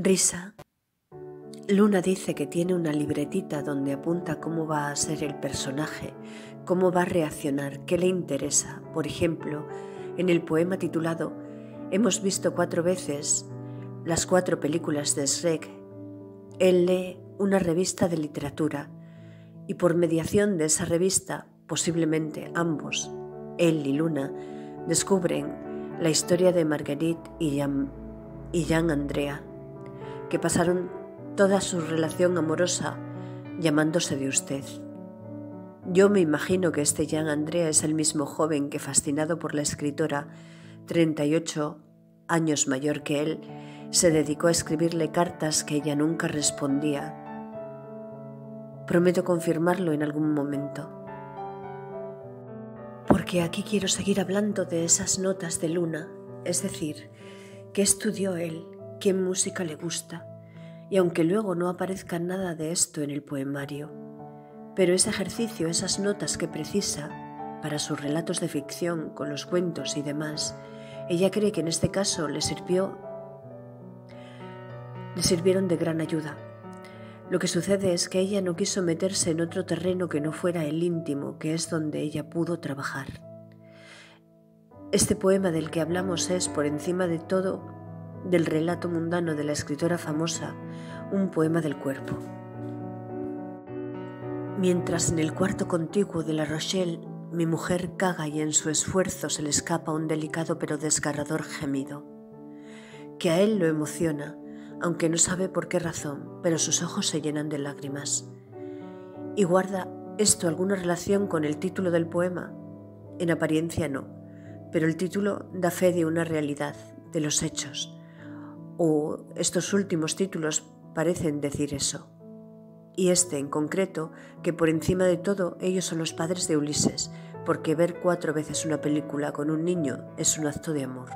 Risa. Luna dice que tiene una libretita donde apunta cómo va a ser el personaje, cómo va a reaccionar, qué le interesa. Por ejemplo, en el poema titulado Hemos visto 4 veces las 4 películas de Shrek, él lee una revista de literatura y por mediación de esa revista, posiblemente ambos, él y Luna, descubren la historia de Marguerite y Jean Andrea, que pasaron toda su relación amorosa llamándose de usted. Yo me imagino que este Jean Andrea es el mismo joven que, fascinado por la escritora, 38 años mayor que él, se dedicó a escribirle cartas que ella nunca respondía. Prometo confirmarlo en algún momento. Porque aquí quiero seguir hablando de esas notas de Luna, es decir, qué estudió él, qué música le gusta, y aunque luego no aparezca nada de esto en el poemario, pero ese ejercicio, esas notas que precisa para sus relatos de ficción, con los cuentos y demás, ella cree que en este caso le sirvieron de gran ayuda. Lo que sucede es que ella no quiso meterse en otro terreno que no fuera el íntimo, que es donde ella pudo trabajar. Este poema del que hablamos es, por encima de todo, del relato mundano de la escritora famosa, un poema del cuerpo. Mientras en el cuarto contiguo de La Rochelle mi mujer caga y en su esfuerzo se le escapa un delicado pero desgarrador gemido, que a él lo emociona, aunque no sabe por qué razón, pero sus ojos se llenan de lágrimas. ¿Y guarda esto alguna relación con el título del poema? En apariencia no, pero el título da fe de una realidad, de los hechos, o estos últimos títulos parecen decir eso. Y este en concreto, que por encima de todo ellos son los padres de Ulises, porque ver 4 veces una película con un niño es un acto de amor.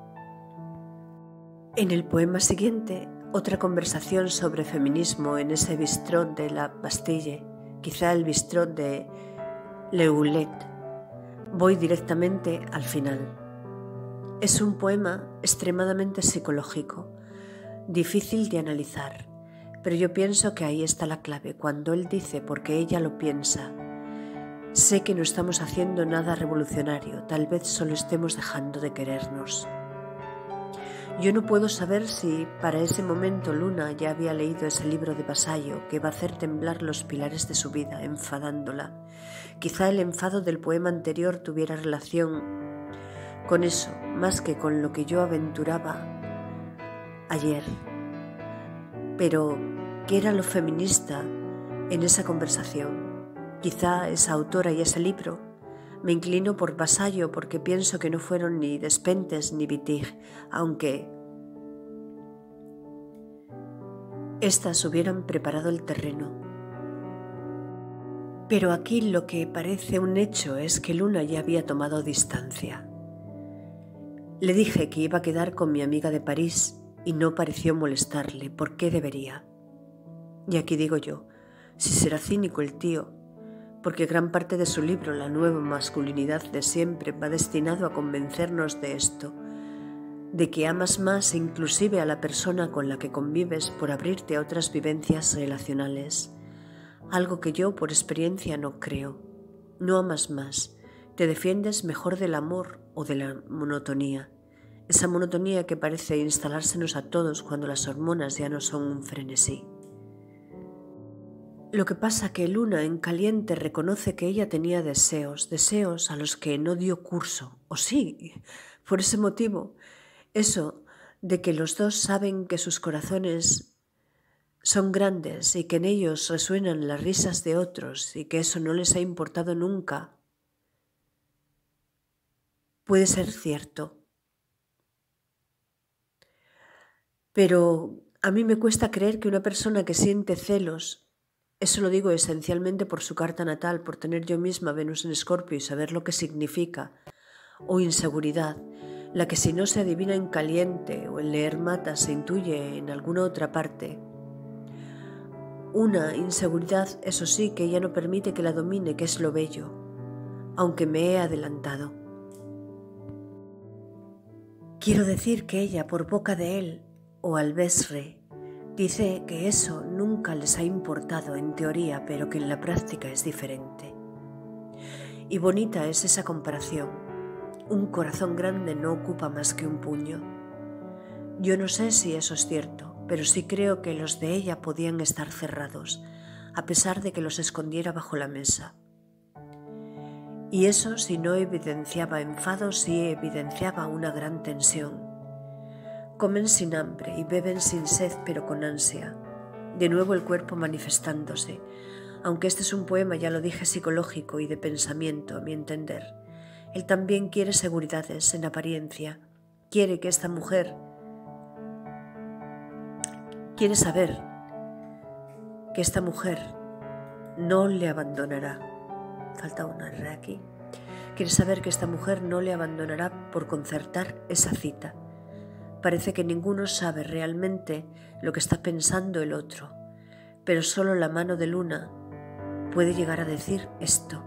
En el poema siguiente, otra conversación sobre feminismo en ese bistrot de la Bastille, quizá el bistrot de Le Houlet. Voy directamente al final. Es un poema extremadamente psicológico, difícil de analizar, pero yo pienso que ahí está la clave, cuando él dice, porque ella lo piensa: sé que no estamos haciendo nada revolucionario, tal vez solo estemos dejando de querernos. Yo no puedo saber si para ese momento Luna ya había leído ese libro de Vasallo que va a hacer temblar los pilares de su vida, enfadándola. Quizá el enfado del poema anterior tuviera relación con eso, más que con lo que yo aventuraba ayer. Pero, ¿qué era lo feminista en esa conversación? Quizá esa autora y ese libro. Me inclino por Vasallo porque pienso que no fueron ni Despentes ni Wittig, aunque estas hubieran preparado el terreno. Pero aquí lo que parece un hecho es que Luna ya había tomado distancia. Le dije que iba a quedar con mi amiga de París y no pareció molestarle. ¿Por qué debería? Y aquí digo yo, si será cínico el tío, porque gran parte de su libro, La nueva masculinidad de siempre, va destinado a convencernos de esto, de que amas más inclusive a la persona con la que convives por abrirte a otras vivencias relacionales, algo que yo por experiencia no creo. No amas más, te defiendes mejor del amor o de la monotonía, esa monotonía que parece instalársenos a todos cuando las hormonas ya no son un frenesí. Lo que pasa que Luna en caliente reconoce que ella tenía deseos a los que no dio curso, o sí, por ese motivo, eso de que los dos saben que sus corazones son grandes y que en ellos resuenan las risas de otros y que eso no les ha importado nunca, puede ser cierto. Pero a mí me cuesta creer que una persona que siente celos, eso lo digo esencialmente por su carta natal, por tener yo misma Venus en Escorpio y saber lo que significa, o inseguridad, la que si no se adivina en caliente o en leer matas se intuye en alguna otra parte. Una inseguridad, eso sí, que ella no permite que la domine, que es lo bello, aunque me he adelantado. Quiero decir que ella, por boca de él, o al besre, Dice que eso nunca les ha importado en teoría, pero que en la práctica es diferente. Y bonita es esa comparación. Un corazón grande no ocupa más que un puño. Yo no sé si eso es cierto, pero sí creo que los de ella podían estar cerrados, a pesar de que los escondiera bajo la mesa. Y eso, si no evidenciaba enfado, sí evidenciaba una gran tensión. Comen sin hambre y beben sin sed, pero con ansia. De nuevo el cuerpo manifestándose, aunque este es un poema, ya lo dije, psicológico y de pensamiento, a mi entender. Él también quiere seguridades en apariencia. Quiere que esta mujer... Quiere saber que esta mujer no le abandonará. Falta una R aquí. Quiere saber que esta mujer no le abandonará por concertar esa cita. Parece que ninguno sabe realmente lo que está pensando el otro, pero solo la mano de Luna puede llegar a decir esto.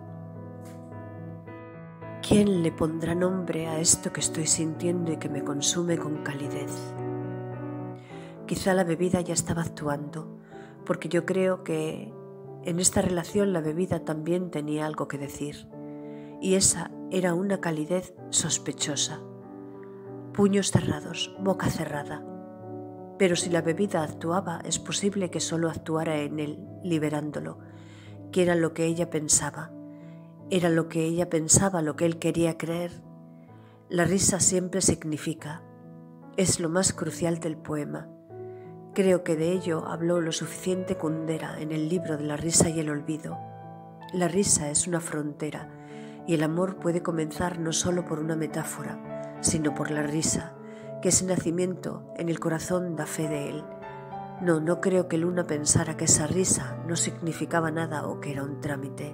¿Quién le pondrá nombre a esto que estoy sintiendo y que me consume con calidez? Quizá la bebida ya estaba actuando, porque yo creo que en esta relación la bebida también tenía algo que decir, y esa era una calidez sospechosa. Puños cerrados, boca cerrada. Pero si la bebida actuaba, es posible que solo actuara en él, liberándolo, que era lo que ella pensaba. Era lo que ella pensaba, lo que él quería creer. La risa siempre significa. Es lo más crucial del poema. Creo que de ello habló lo suficiente Kundera en el libro de la risa y el olvido. La risa es una frontera y el amor puede comenzar no solo por una metáfora, sino por la risa, que ese nacimiento en el corazón da fe de él. No creo que Luna pensara que esa risa no significaba nada o que era un trámite.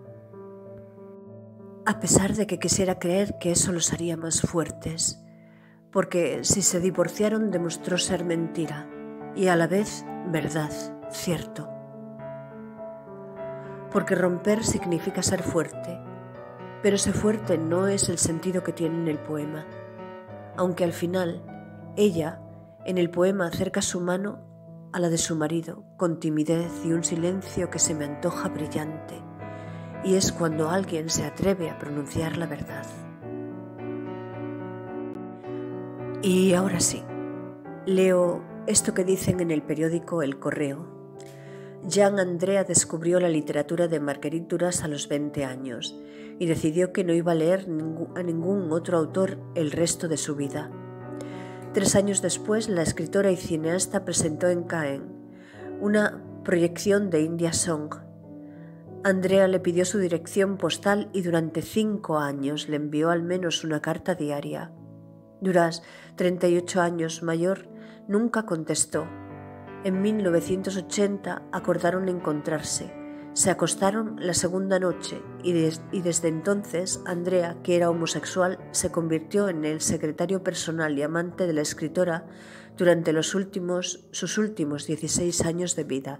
A pesar de que quisiera creer que eso los haría más fuertes, porque si se divorciaron demostró ser mentira y a la vez verdad, cierto. Porque romper significa ser fuerte, pero ese fuerte no es el sentido que tiene en el poema, aunque al final ella en el poema acerca su mano a la de su marido con timidez y un silencio que se me antoja brillante, y es cuando alguien se atreve a pronunciar la verdad. Y ahora sí, leo esto que dicen en el periódico El Correo. Jean Andrea descubrió la literatura de Marguerite Duras a los 20 años y decidió que no iba a leer a ningún otro autor el resto de su vida. 3 años después, la escritora y cineasta presentó en Caen una proyección de India Song. Andrea le pidió su dirección postal y durante 5 años le envió al menos una carta diaria. Duras, 38 años mayor, nunca contestó. En 1980 acordaron encontrarse. Se acostaron la segunda noche y desde entonces Andrea, que era homosexual, se convirtió en el secretario personal y amante de la escritora durante sus últimos 16 años de vida.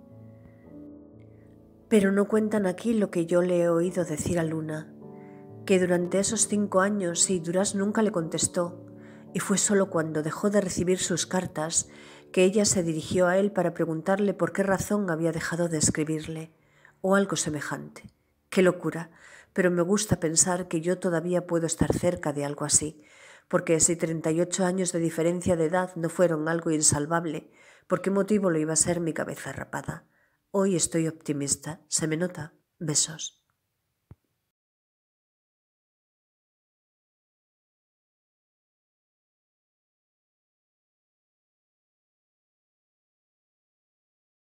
Pero no cuentan aquí lo que yo le he oído decir a Luna, que durante esos 5 años sí, Duras nunca le contestó, y fue solo cuando dejó de recibir sus cartas que ella se dirigió a él para preguntarle por qué razón había dejado de escribirle, o algo semejante. ¡Qué locura! Pero me gusta pensar que yo todavía puedo estar cerca de algo así, porque si 38 años de diferencia de edad no fueron algo insalvable, ¿por qué motivo lo iba a ser mi cabeza rapada? Hoy estoy optimista. ¿Se me nota? Besos.